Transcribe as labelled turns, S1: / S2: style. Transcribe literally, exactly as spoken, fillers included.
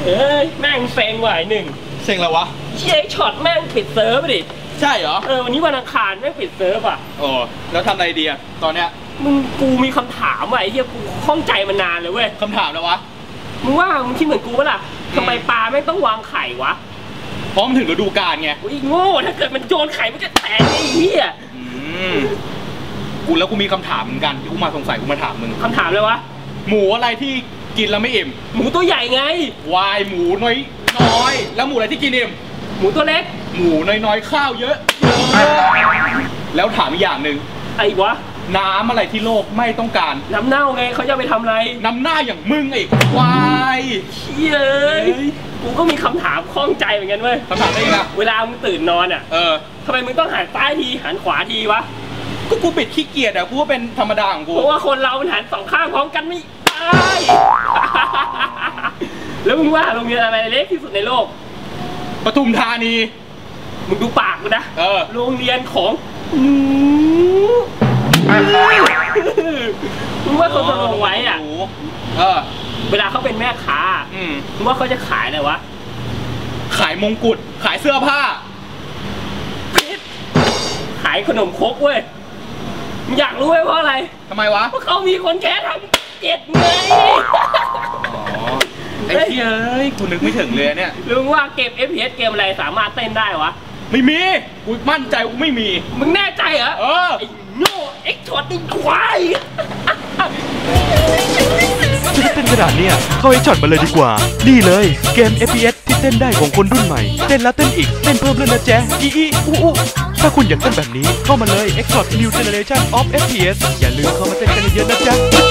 S1: เอ้ยแม่งเซ็งว่ะไอ้หนึ่ง
S2: เซ็งแล้ววะ
S1: เชี่ยช็อตแม่งปิดเซิร์ฟดิ
S2: ใช่เหรอ
S1: เออวันนี้วันอังคารแม่งปิดเซิร์ฟอ่ะ
S2: โอ้แล้วทำอะไรดีอะตอนเนี้ย
S1: มึงกูมีคำถามว่ะไอ้เหี้ยกูข้องใจมานานเลยเว้ย
S2: คำถามแล้ววะ
S1: มึงว่ามึงคิดเหมือนกูปะล่ะทำไมปลาแม่งต้องวางไข่วะ
S2: เพราะมันถึงฤดูกาลไง
S1: อุ้ยโง่ถ้าเกิดมันโยนไข่มันจะแตกไอ้เหี้ย
S2: กูแล้วกูมีคำถามเหมือนกันที่กูมาสงสัยกูมาถามมึง
S1: คำถามเลยวะ
S2: หมูอะไรที่กินแล้วไม่อิ่ม
S1: หมูตัวใหญ่ไง
S2: วายหมูน้อยน้อยแล้วหมูอะไรที่กินอิ่ม
S1: หมูตัวเล็ก
S2: หมูน้อยๆข้าวเยอะแล้วถามอีกอย่างหนึ่ง
S1: ไอ้วะ
S2: น้ำอะไรที่โลกไม่ต้องการ
S1: น้ำเน่าไงเขาจะไปทำอะไร
S2: น้ำหน้าอย่างมึงไอ้ควาย
S1: เย้ยกูก็มีคำถามข้องใจเหมือนกันเว้ย
S2: คำถามอะไรนะ
S1: เวลามึงตื่นนอนอ่ะ
S2: เออ
S1: ทำไมมึงต้องหันซ้ายทีหันขวาทีวะ
S2: ก็กูปิดขี้เกียจอะกูว่าเป็นธรรมดาของกู
S1: เพราะว่าคนเรามันหันสองข้างพร้อมกันไม่ได้แล้วมึงว่าโรงเรียนอะไรเล็กที่สุดในโลก
S2: ปทุมธานี
S1: มึงดูปากกูนะ
S2: เออ
S1: โรงเรียนของมึงว่าเขาจะลงไว้อ่ะ
S2: เออ
S1: เวลาเขาเป็นแม่ค้ามึงว่าเขาจะขายอะไรวะ
S2: ขายมงกุฎขายเสื้อผ้า
S1: ขายขนมครกเว้ยมึงอยากรู้ไหมเพราะอะไร
S2: ทำไมวะ
S1: เพราะเขามีคนแค่ทำเจ็ดไง
S2: ไอ้เหี้ยเอ้ยกูนึกไม่ถึงเลยเนี่ย
S1: ลุงว่าเกม เอฟ พี เอส เกมอะไรสามารถเต้นได้วะ
S2: ไม่มีกูมั่นใจกูไม่มี
S1: มึงแน่ใจเหรอ
S2: เออ
S1: ไอ้โง่เอ็กซ์ช็อตนี่ควาย
S3: จะเต้นขนาดเนี้ยเข้าเอ็กซ์ช็อตมาเลยดีกว่านี่เลยเกม เอฟ พี เอส ที่เต้นได้ของคนรุ่นใหม่เต้นแล้วเต้นอีกเต้นเพิ่มเลยนะแจ๊อีอีอู้อู้ถ้าคุณอยากเต้นแบบนี้เข้ามาเลย เอ็กซ์ช็อต New Generation of เอฟ พี เอส อย่าลืมเข้ามาเต้นกันเยอะๆนะจ๊ะ